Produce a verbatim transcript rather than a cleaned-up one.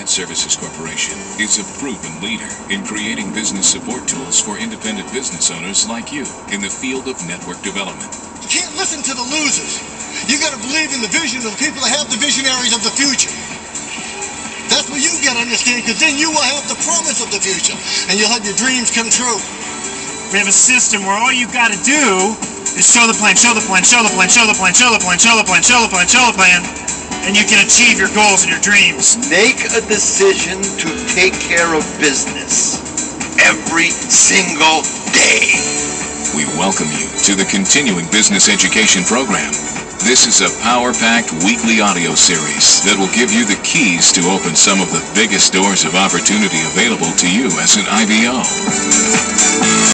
Management Services Corporation is a proven leader in creating business support tools for independent business owners like you in the field of network development. You can't listen to the losers. You got to believe in the vision of the people that have the visionaries of the future. That's what you got to understand, because then you will have the promise of the future, and you'll have your dreams come true. We have a system where all you got to do is show the plan, show the plan, show the plan, show the plan, show the plan, show the plan, show the plan, show the plan, and you can achieve your goals and your dreams. Make a decision to take care of business every single day. We welcome you to the Continuing Business Education Program. This is a power-packed weekly audio series that will give you the keys to open some of the biggest doors of opportunity available to you as an I B O.